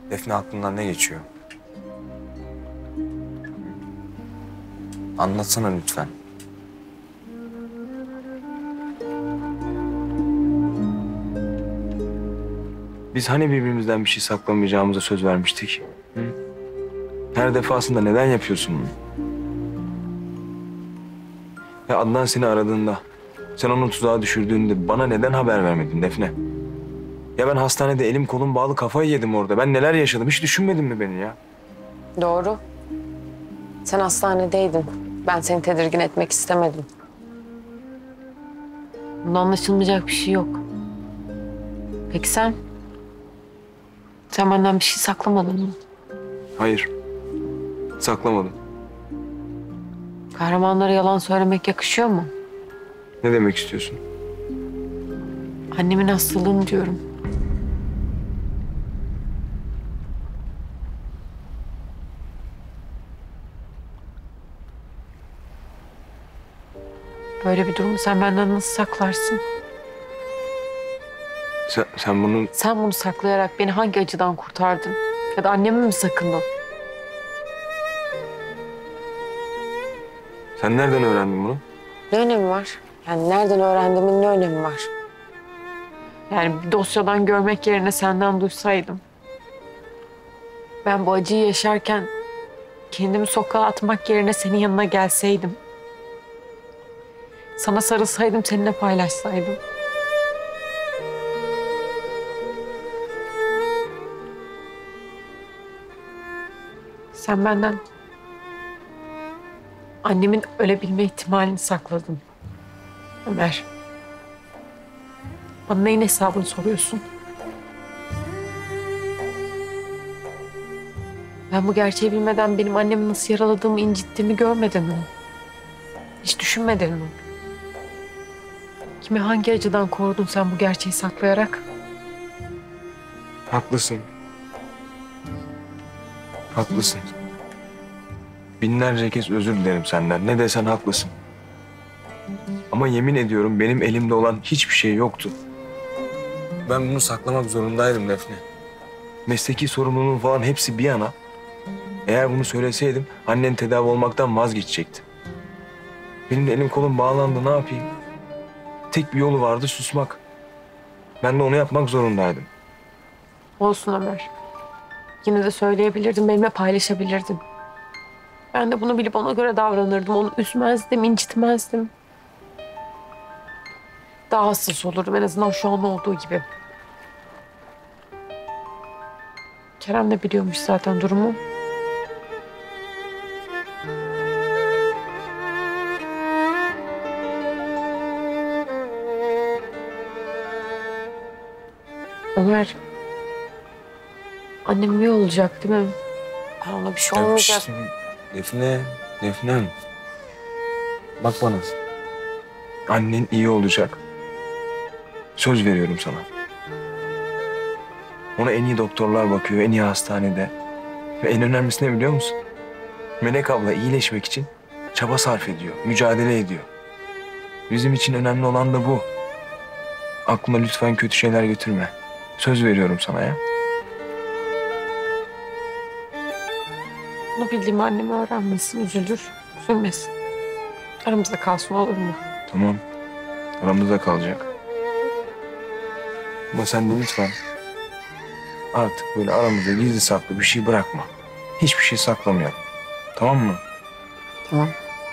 Defne aklından ne geçiyor? Anlatsana lütfen. Biz hani birbirimizden bir şey saklamayacağımıza söz vermiştik? Hı? Her defasında neden yapıyorsun bunu? Ya Adnan seni aradığında, sen onu tuzağa düşürdüğünde bana neden haber vermedin Defne? Ya ben hastanede elim kolum bağlı kafayı yedim orada. Ben neler yaşadım hiç düşünmedin mi beni ya? Doğru. Sen hastanedeydin. Ben seni tedirgin etmek istemedim. Bunda anlaşılmayacak bir şey yok. Peki sen? Sen benden bir şey saklamadın mı? Hayır. Saklamadım. Kahramanlara yalan söylemek yakışıyor mu? Ne demek istiyorsun? Annemin hastalığını diyorum. Böyle bir durumu sen benden nasıl saklarsın? Sen bunu... Sen bunu saklayarak beni hangi acıdan kurtardın? Ya da annemi mi sakındın? Sen nereden öğrendin bunu? Ne önemi var? Yani nereden öğrendiğimin ne önemi var? Yani bir dosyadan görmek yerine senden duysaydım. Ben bu acıyı yaşarken kendimi sokağa atmak yerine senin yanına gelseydim. Sana sarılsaydım, seninle paylaşsaydım. Sen benden annemin ölebilme ihtimalini sakladın. Ömer. Bana neyin hesabını soruyorsun? Ben bu gerçeği bilmeden benim annemi nasıl yaraladığımı, incittiğimi görmedin mi? Hiç düşünmedin mi? Kimi hangi acıdan korudun sen bu gerçeği saklayarak? Haklısın. Haklısın. Binlerce kez özür dilerim senden. Ne desen haklısın. Ama yemin ediyorum benim elimde olan hiçbir şey yoktu. Ben bunu saklamak zorundaydım Defne. Mesleki sorumluluğum falan hepsi bir yana. Eğer bunu söyleseydim annen tedavi olmaktan vazgeçecekti. Benim de elim kolum bağlandı, ne yapayım? Tek bir yolu vardı, susmak. Ben de onu yapmak zorundaydım. Olsun Ömer. Yine de söyleyebilirdin, benimle paylaşabilirdin. Ben de bunu bilip ona göre davranırdım. Onu üzmezdim, incitmezdim. Daha hassas olurdum en azından şu an olduğu gibi. Kerem de biliyormuş zaten durumu. Ömer, annem iyi olacak değil mi? Ona bir şey olmayacak. Defne, Defnem. Bak bana. Annen iyi olacak. Söz veriyorum sana. Ona en iyi doktorlar bakıyor, en iyi hastanede. Ve en önemlisi ne biliyor musun? Melek abla iyileşmek için çaba sarf ediyor, mücadele ediyor. Bizim için önemli olan da bu. Aklına lütfen kötü şeyler götürme. Söz veriyorum sana ya. Bunu bildiğimi annemi öğrenmesin, üzülür, üzülmesin. Aramızda kalsın olur mu? Tamam. Aramızda kalacak. Ama sen de lütfen artık böyle aramızda gizli saklı bir şey bırakma. Hiçbir şey saklamayalım. Tamam mı? Tamam.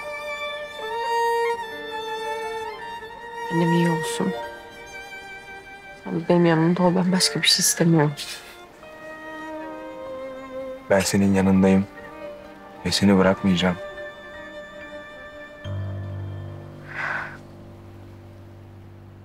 Annem iyi olsun. Sen de benim yanımda ol. Ben başka bir şey istemiyorum. Ben senin yanındayım ve seni bırakmayacağım.